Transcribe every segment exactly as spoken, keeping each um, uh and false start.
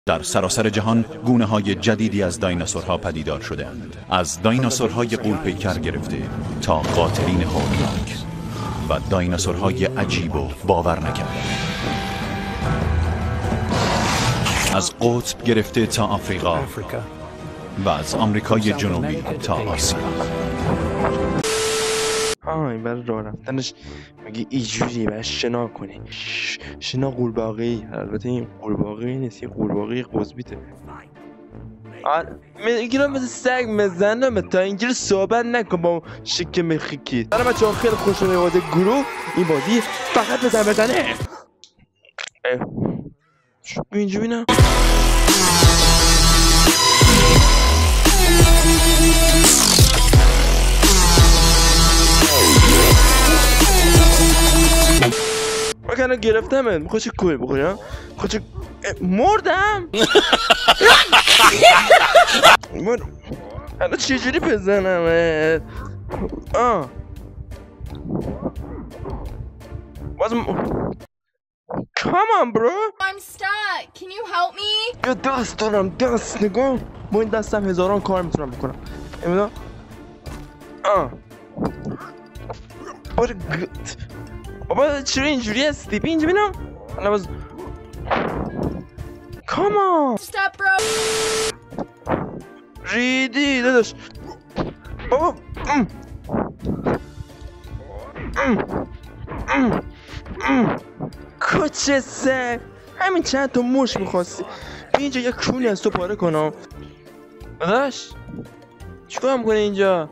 در سراسر جهان گونه های جدیدی از دایناسورها پدیدار شده‌اند. از دایناسورهای غول‌پیکر گرفته تا قاتلین هولناک و دایناسورهای عجیب و باور نکرده. از قطب گرفته تا آفریقا و از آمریکای جنوبی تا آسیا. آه این برای راه رفتنش میگه اینجوری باید شنا کنی. شنا قورباغه‌ای. البته این قورباغه‌ای نیست، این قورباغه قزبیته. میگیرم مثل سگ مزنم تا اینجوری صحبت نکن با شکم خیکی. برای بچه ها خیلی خوش شده بازی گروه. این بازی فقط بزن بزنه. اینجوری نه ما کنه گرفتمه. میخوای چه کوی بخوری ها؟ میخوای چه مردم؟ مردم الان چجوری بزنمت؟ آه بازم Come on bro. I'm stuck. Can you help me? یا دست دارم دست نگاه. با این دستم هزاران کار میتونم بکنم. نمیدونم. آه باره گت بابا چرا اینجوری هستی؟ بی اینجا بینم الان باز Come on. Stop bro. ریدی داداش بابا. ام ام ام ام کوچه سگ. همین چند تا موش میخواستی بی اینجا یک کونی از تو پاره کنم داداش. چیکار میکنه اینجا؟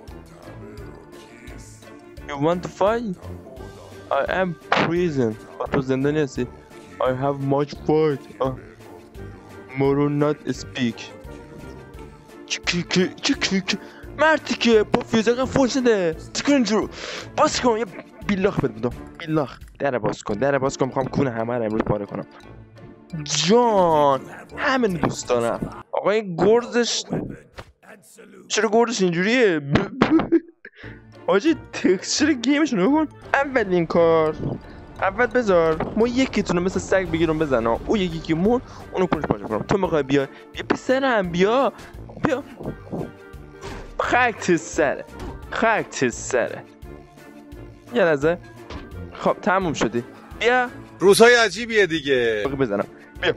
You want to fight? I am prison. تو زندانی هستی. I have much fight. Moro not speak. چکی که چکی که مردی که با فیزاقا فوش نده. چکر اینجور باز کن یه بیلاخ بد بدم. بیلاخ در باز کن در باز کن. میخوام کونه همه رو امروز پاره کنم. جان همین دوست دارم. آقا این گرزش چرا گرزش اینجوریه؟ آجی تکسچر گیمش رو نگون. اولین کار اول بذار ما یکیتونو مثل سگ بگیرم بزنم. او یکی که مون اونو کنش پاشه کنم. تو میخوای بیا بیا پسرم بیا بیا خاک تو سره خاک تو سره. یه لحظه خب تموم شدی. بیا روزهای عجیبیه دیگه. بزنم بیا.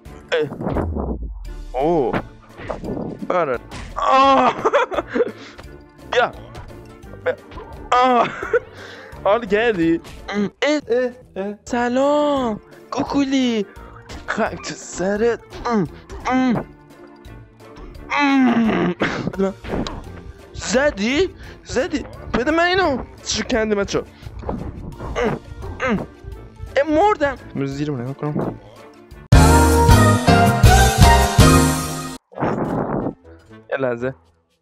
اوه باره آه بیا بیا آه حال کردی؟ اه اه اه سلام کوکولی خاک تو سرت. زدی؟ زدی؟ بده من اینو شکنده بچه اه مردم. امروز زیر من نگاه کنم. یه لحظه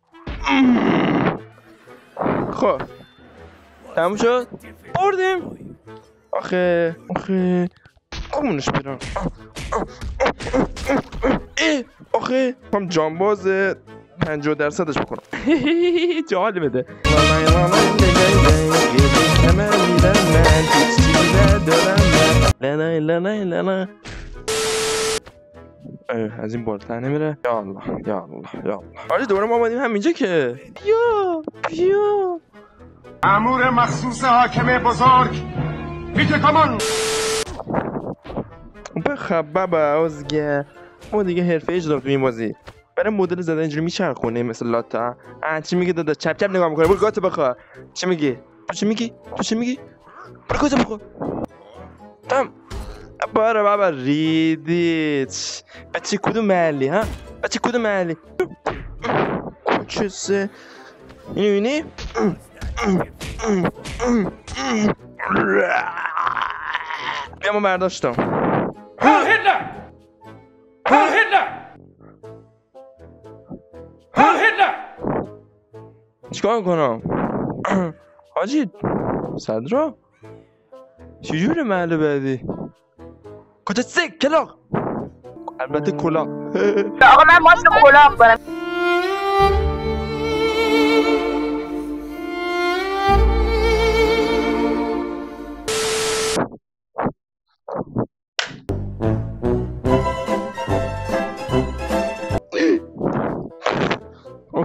خب تموم شد بردیم. آخه آخه کمونش بیرون. ای آخه هم جانباز پنجاه درصدش بکنم. جالی بده. از این بالاتر نمیره. یا الله یا الله یا الله. آره دوباره ما اومدیم همینجا که بیا بیا مأمور مخصوص حاکم بزرگ بیت کمان بخبب ازگه. ما دیگه حرفه ای شدم تو این بازی. برای مدل زدن اینجوری میچرخونه مثل لاتا. اه چی میگی دادا؟ چپ چپ نگاه میکنه. برو گاتو بخوا. چی میگی؟ تو چی میگی؟ تو چی میگی؟ برو گاتو بخوا. تم باره بابا ریدیت. بچه کدوم محلی ها؟ بچه کدوم محلی؟ چه سه اینو اینی؟ بیا ما برداشتم. ها هیتلر ها هیتلر ها هیتلر. چیکار کنم؟ حاجی صدرا چجوره محل بعدی؟ کجا سک کلاق؟ البته کلاق. آقا من ماشت کلاق دارم.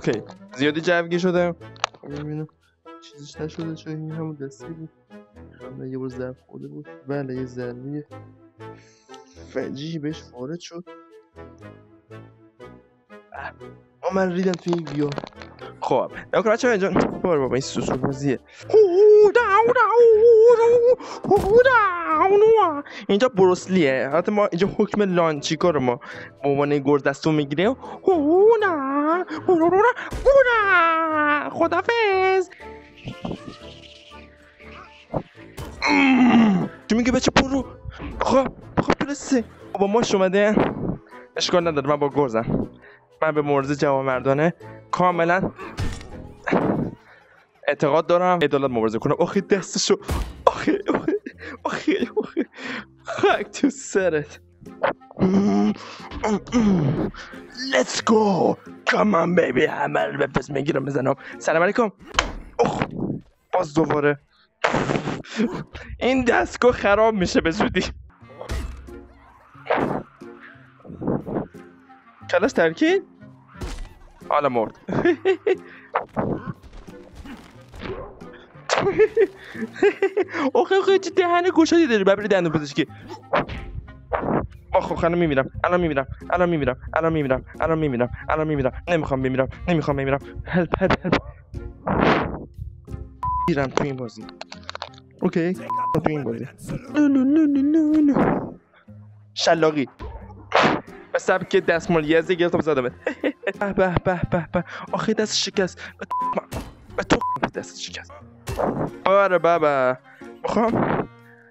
اوکی زیادی جوگی شده. ببینم چیزیش نشده چون این همون دسته بود. خب یه بار ضرب خورده بود. بله یه ضربه فجیعی بهش وارد شد. آه من ریدم توی این ویار. خب نگاه کن بچه‌ها اینجا بار بابا این سوسول بازیه. اینجا بروسلیه. حتی ما اینجا حکم لانچیکا رو ما به عنوان گرز دستون میگیریم. خدافظ. تو میگه بچه برو. خب خب درسته با ماش اومده. اشکال نداره من با گرزم. من به مبارزه جوانمردانه کاملا اعتقاد دارم. عدالت مبارزه کنم. آخه دستشو آخه آخه آخه آخه خاک تو سرت. Let's go. Come on baby. همه به پس میگیرم بزنم. سلام علیکم. اوه باز دوباره این دستگاه خراب میشه به زودی. کلاش ترکید حالا مرد. آخه آخه چه دهن گشادی داری. ببری دندون پزشکی. آخه الان میمیرم الان میمیرم الان میمیرم الان میمیرم الان میمیرم الان میمیرم. نمیخوام بمیرم نمیخوام بمیرم. هلپ هلپ هلپ. میرم تو این بازی. اوکی تو این بازی نو نو نو نو نو شلاقی به سبک دستمال یزی گرفتم زدم. به به به به به. آخه دست شکست. به تو دست شکست. آره بابا میخوام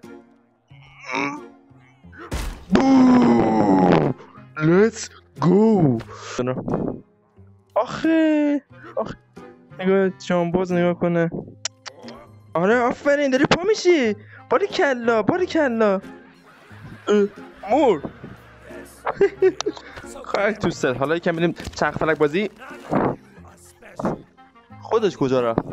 Let's go. آخه آخه نگاه جانباز نگاه کنه. آره آفرین داری پا میشی. باری کلا باری کلا مور. خاک تو سر. حالا یکم بریم چرخ فلک بازی. خودش کجا رفت؟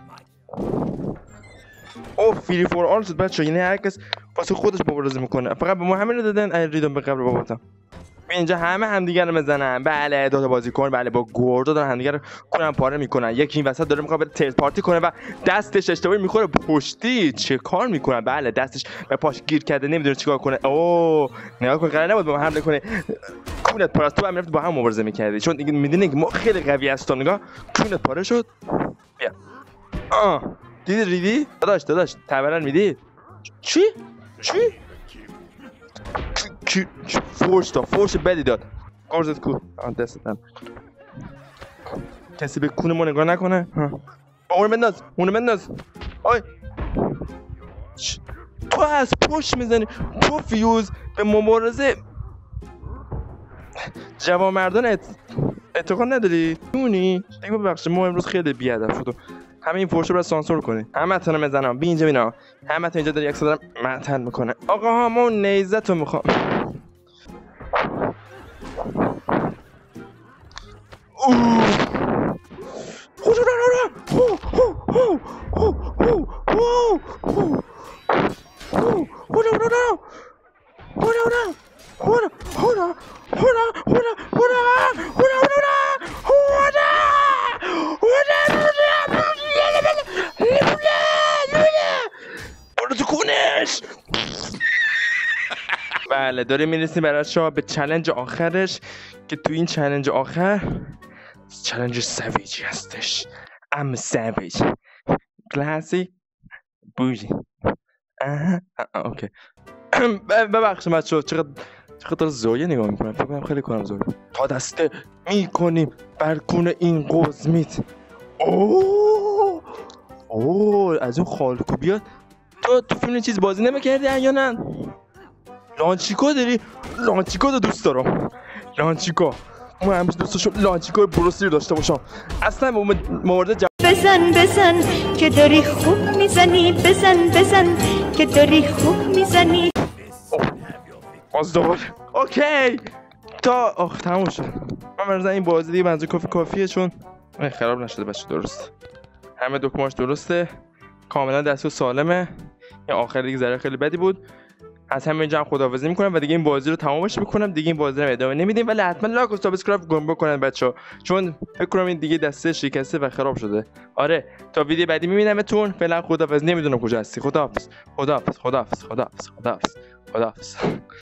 اوه فری فور آل شد بچه. یعنی هر کس واسه خودش مبارزه میکنه. فقط به ما همین رو دادن. ای ریدم به قبر باباتم. اینجا همه همدیگه رو میزنن. بله دو تا بازیکن بله با گوردا دارن همدیگه رو کنن پاره میکنن. یکی این وسط داره میخواد بره ترد پارتی کنه و دستش اشتباهی میخوره پشتی. چه کار میکنن؟ بله دستش به پاش گیر کرده نمیدونه چیکار کنه. اوه نگاه کن قرار نبود به ما حمله کنه. کونت پاره است. تو هم رفت با هم مبارزه میکردی چون دیگه میدونی که ما خیلی قوی هستم. نگاه کونت پاره شد. بیا آه دیدی ریدی داداش داداش تبرن میدی. چی چی کی فورس داد فورس بدی داد. گرزت کو آن دستتم. کسی به کون ما نگاه نکنه. اون بنداز اون بنداز. آی تو از پشت میزنی. تو فیوز به مبارزه جوانمردان ات... اعتقاد نداری؟ میمونی؟ دیگه ببخشید ما امروز خیلی بی‌ادب شد. همه این فورش رو باید سانسور کنی. همه تونو میزنم. بی اینجا بینا. همه تا اینجا داری یک دارم معطل میکنه. آقا ها ما اون نیزت رو میخوام. بله داریم میرسیم برای شما به چالش آخرش که تو این چالش آخر چالش سویجی هستش. ام سویج کلاسی بوجی. آها اوکی ببخشید بچه‌ها چقدر چقدر زویه نگاه میکنم. فکر کنم خیلی کارم زویه. تا دسته میکنیم برکون این قزمیت. اوه اوه از اون خالکو بیاد. تو تو فیلم چیز بازی نمیکردی یا نه؟ لانچیکو داری؟ لانچیکو رو دوست دارم. لانچیکو من همیشه دوست داشتم لانچیکو بروسلی داشته باشم. اصلا به مورد جا... بزن بزن که داری خوب میزنی. بزن بزن که داری خوب میزنی. باز دوباره اوکی تا آخ تموم شد. من مرزا این بازی دیگه منظور کافی کافیه چون خراب نشده بچه. درست همه دکمه‌اش درسته کاملا دستو سالمه. این آخر دیگه ذره خیلی بدی بود. از همینجا هم خداحافظی میکنم و دیگه این بازی رو تمامش میکنم. دیگه این بازی رو ادامه نمیدیم، ولی حتما لایک و سابسکرایب گم بکنن بچه‌ها، چون فکر کنم این دیگه دسته شکسته و خراب شده. آره تا ویدیو بعدی میبینمتون. فعلا خداحافظ. نمیدونم کجا هستی. خداحافظ خداحافظ خداحافظ خداحافظ خداحافظ خداحافظ.